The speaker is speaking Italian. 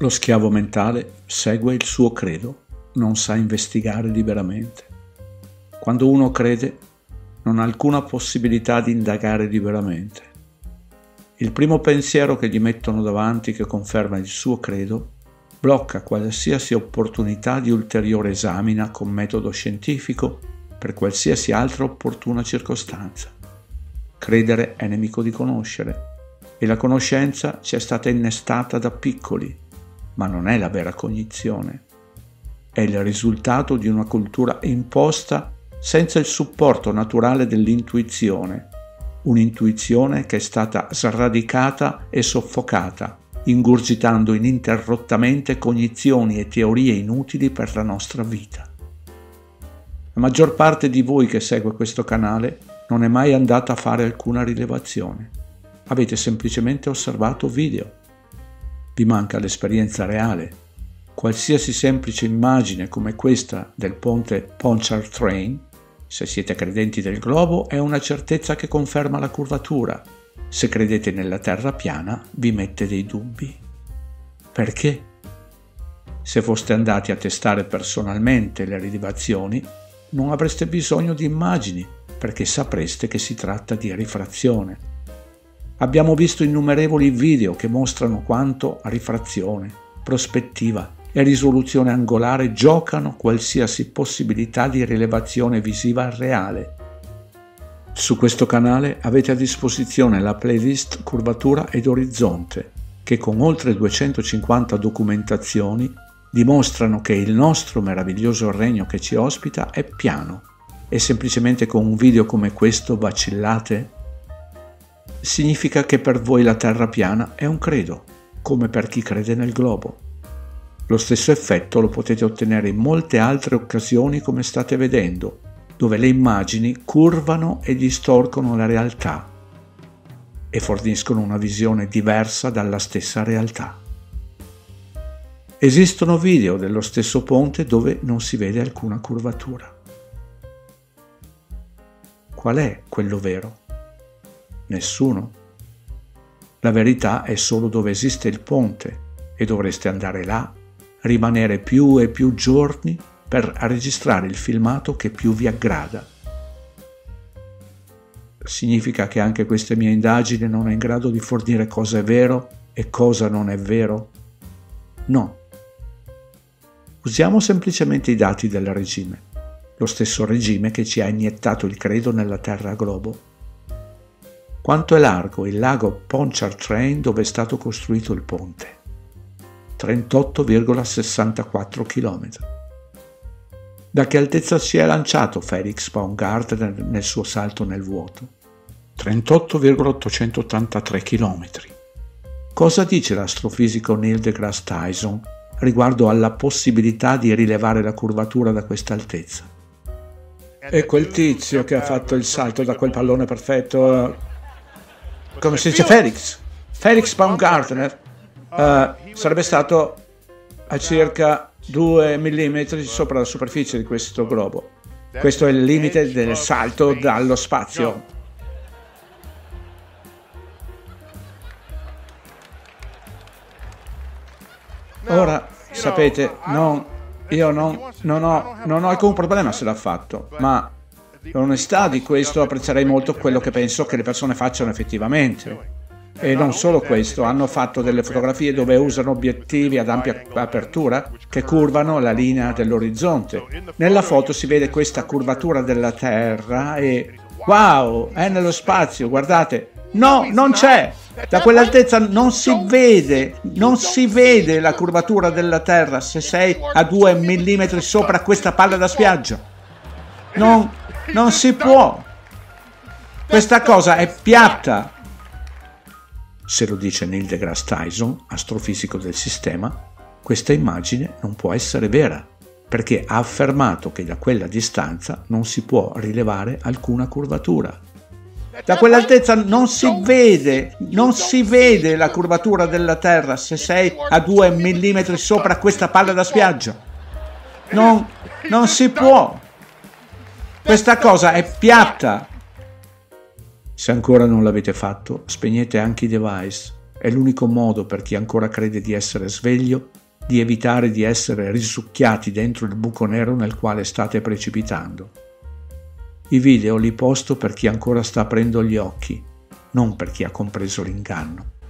Lo schiavo mentale segue il suo credo, non sa investigare liberamente. Quando uno crede, non ha alcuna possibilità di indagare liberamente. Il primo pensiero che gli mettono davanti, che conferma il suo credo, blocca qualsiasi opportunità di ulteriore esamina con metodo scientifico per qualsiasi altra opportuna circostanza. Credere è nemico di conoscere, e la conoscenza ci è stata innestata da piccoli, ma non è la vera cognizione. È il risultato di una cultura imposta senza il supporto naturale dell'intuizione, un'intuizione che è stata sradicata e soffocata, ingurgitando ininterrottamente cognizioni e teorie inutili per la nostra vita. La maggior parte di voi che segue questo canale non è mai andata a fare alcuna rilevazione. Avete semplicemente osservato video. Vi manca l'esperienza reale. Qualsiasi semplice immagine come questa del ponte Pontchartrain, se siete credenti del globo, è una certezza che conferma la curvatura. Se credete nella terra piana, vi mette dei dubbi. Perché? Se foste andati a testare personalmente le rilevazioni, non avreste bisogno di immagini, perché sapreste che si tratta di rifrazione. Abbiamo visto innumerevoli video che mostrano quanto rifrazione, prospettiva e risoluzione angolare giocano qualsiasi possibilità di rilevazione visiva reale. Su questo canale avete a disposizione la playlist Curvatura ed Orizzonte, che con oltre 250 documentazioni dimostrano che il nostro meraviglioso regno che ci ospita è piano, e semplicemente con un video come questo vacillate? Significa che per voi la terra piana è un credo, come per chi crede nel globo. Lo stesso effetto lo potete ottenere in molte altre occasioni, come state vedendo, dove le immagini curvano e distorcono la realtà e forniscono una visione diversa dalla stessa realtà. Esistono video dello stesso ponte dove non si vede alcuna curvatura. Qual è quello vero? Nessuno. La verità è solo dove esiste il ponte e dovreste andare là, rimanere più e più giorni per registrare il filmato che più vi aggrada. Significa che anche queste mie indagini non è in grado di fornire cosa è vero e cosa non è vero? No. Usiamo semplicemente i dati del regime, lo stesso regime che ci ha iniettato il credo nella terra globo. Quanto è largo il lago Pontchartrain dove è stato costruito il ponte? 38,64 km. Da che altezza si è lanciato Felix Baumgartner nel suo salto nel vuoto? 38,883 km. Cosa dice l'astrofisico Neil deGrasse Tyson riguardo alla possibilità di rilevare la curvatura da questa altezza? E quel tizio che ha fatto il salto da quel pallone perfetto, come si dice, Felix Baumgartner, sarebbe stato a circa 2 mm sopra la superficie di questo globo. Questo è il limite del salto dallo spazio. Ora, sapete, io non ho alcun problema se l'ha fatto, ma l'onestà di questo apprezzerei molto quello che penso che le persone facciano effettivamente. E non solo questo, hanno fatto delle fotografie dove usano obiettivi ad ampia apertura che curvano la linea dell'orizzonte. Nella foto si vede questa curvatura della Terra e wow, è nello spazio, guardate. No, non c'è! Da quell'altezza non si vede la curvatura della Terra se sei a 2 mm sopra questa palla da spiaggia. Non si può! Questa cosa è piatta! Se lo dice Neil deGrasse Tyson, astrofisico del sistema, questa immagine non può essere vera, perché ha affermato che da quella distanza non si può rilevare alcuna curvatura. Da quell'altezza non si vede la curvatura della Terra se sei a 2 mm sopra questa palla da spiaggia. Non si può. Questa cosa è piatta. Se ancora non l'avete fatto, spegnete anche i device È l'unico modo per chi ancora crede di essere sveglio di evitare di essere risucchiati dentro il buco nero nel quale state precipitando. I video li posto per chi ancora sta aprendo gli occhi, non per chi ha compreso l'inganno.